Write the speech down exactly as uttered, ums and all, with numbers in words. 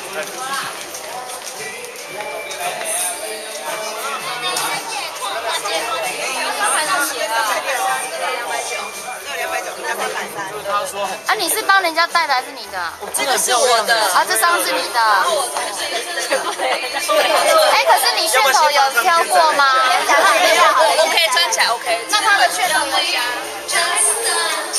啊，你是帮人家带的还是你的？ 这个是我的。 啊，这张是你的。哎，可是你楦头有挑过吗？ 我可以穿起来 ，OK。 那它的楦头有加。